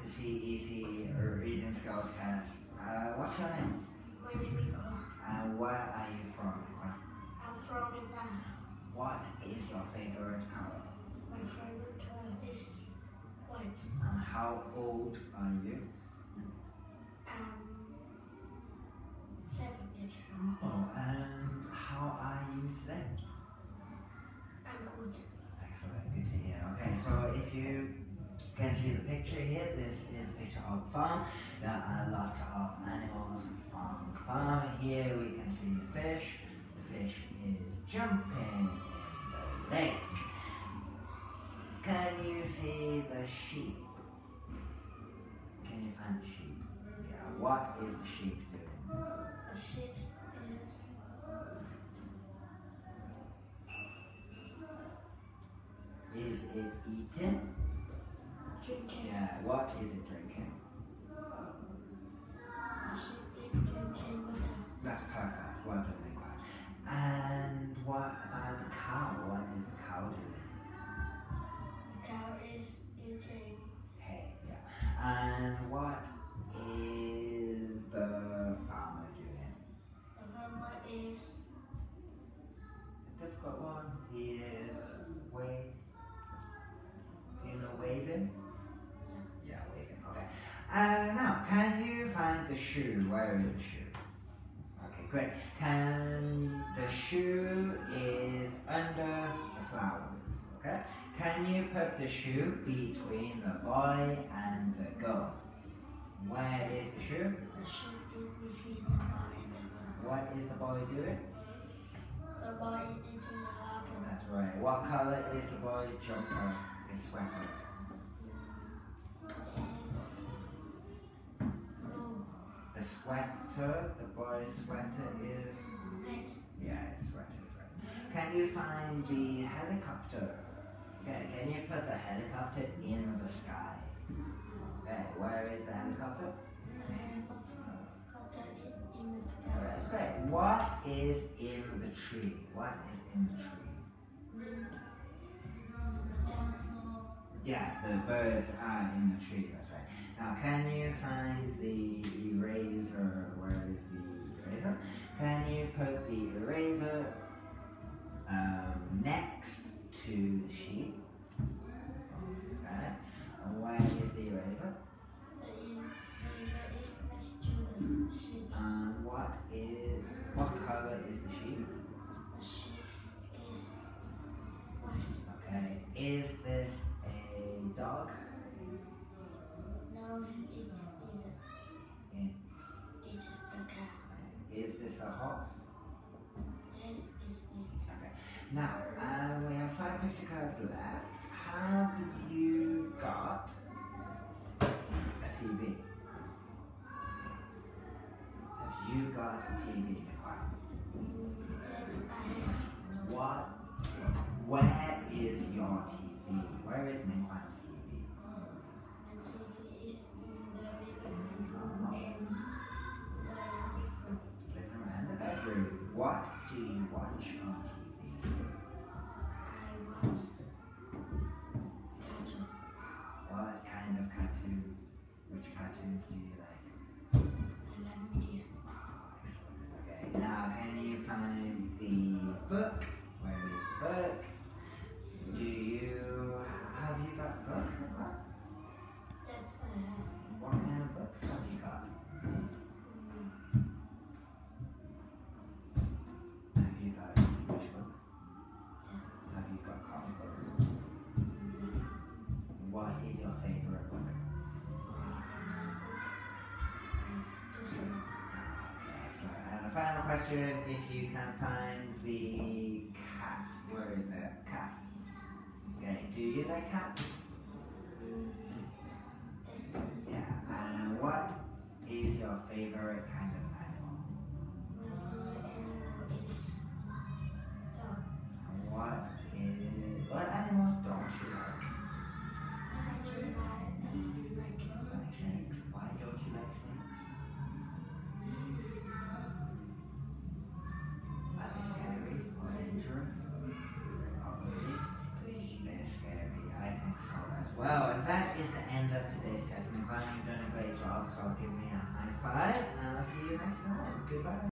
CEC Reading Skills Test. What's your name? My name is Nicole. And where are you from, Nicole? I'm from Vietnam. What is your favorite color? My favorite color is white. And how old are you? I'm 7 years old. Oh, and how are you today? I'm good. Excellent, good to hear. Okay, so if you can see the picture here, this is a picture of a farm. There are a lot of animals on the farm. Here we can see a fish. The fish is jumping in the lake. Can you see the sheep? Can you find the sheep? Yeah, what is the sheep doing? The sheep Is it eating? drinking. Yeah, what is it drinking? The sheep is drinking water. That's perfect. Well done, Nicola. And what about the cow? What is the cow doing? The cow is eating. Hay, yeah. And what is the farmer doing? The farmer is A difficult one. He is do you know waving? Yeah, waving. Okay. Now, can you find the shoe? Where is the shoe? Okay, great. The shoe is under the flowers. Okay. Can you put the shoe between the boy and the girl? Where is the shoe? the sheep is between the boy and the girl. What is the boy doing? The boy is eating the apple. That's right. What color is the boy's jumper? His sweater. Is blue. The sweater, the boy's sweater is. Red. Yeah, it's sweater, right. Can you find the helicopter? Okay, can you put the helicopter in the sky? Okay, where is the helicopter? The helicopter is in the sky. That's great. What is in the tree? What is in the tree? The duck. Yeah, the birds are in the tree, that's right. Now, can you find the eraser? Where is the eraser? Can you put the eraser next to the sheep? Okay. And where is the eraser? The eraser is next to the sheep. And what color is the sheep? The sheep is white. Okay. Is this a dog? No, it's the cow. Is this a horse? This is it. Okay. Now, we have 5 picture cards left. Have you got a TV? Have you got a TV, Nicole? Yes, I have. Where is your TV? Where is Nicole's TV? The TV is in the living room and the Living room and the bedroom. What do you watch on TV? I watch cartoon. What kind of cartoon? Which cartoons do you like? I like media. Excellent. Okay. Now, can you find the book? Where is the book? Have you got a book, Nicole? Yes, I have. What kind of books have you got? Have you got an English book? Yes. Have you got comic books? Yes. What is your favorite book? Excellent. And a final question, if you can find the cat, where is the cat? Okay, do you like cats? Yes. Yeah. And what is your favorite kind of animal? My favorite animal is dog. And what animals don't you like? I don't like snake. Like snakes. Why don't you like snakes? Are they scary or dangerous? Oh, really? It's scary. They're scary. I think so. So give me a high five and I'll see you next time. Goodbye.